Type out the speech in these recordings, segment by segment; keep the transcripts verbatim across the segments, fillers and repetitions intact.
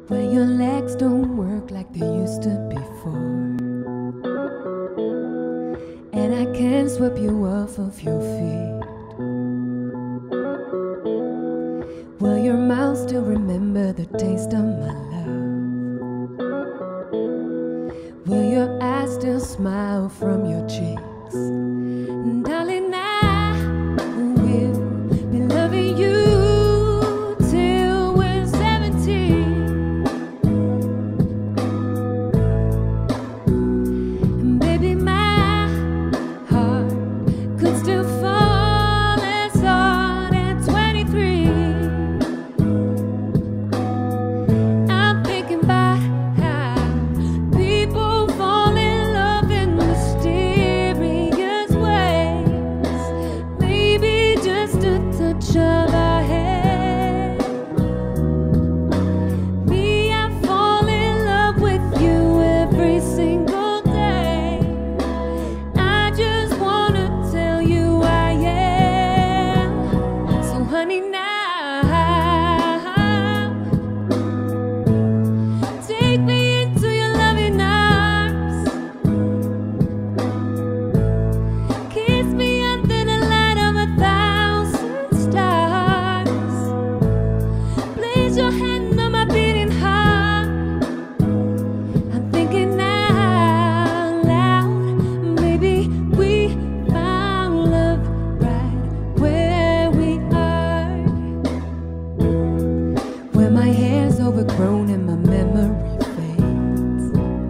where your legs don't work like they used to before, and I can't sweep you off of your feet. Will your mouth still remember the taste of my love? Will your eyes still smile from your cheeks? Darling, I will be loving you till we're seventeen. And baby, my heart could still fall as hard at twenty-three. I'm thinking about how people fall in love in mysterious ways. Maybe just a touch of our hair. Me, I fall in love with you every single day. I just wanna tell you I am. So honey, now take me into your loving arms. Kiss me under the light of a thousand stars. Place your hand on my beating heart. I'm thinking out loud. Maybe we found love right where we are, where my hair's overgrown and my memory fades,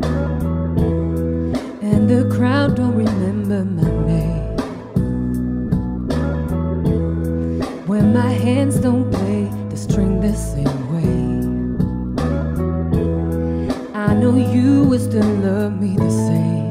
and the crowd don't remember my name, where my hands don't play the string the same way. I know you will still love me the same.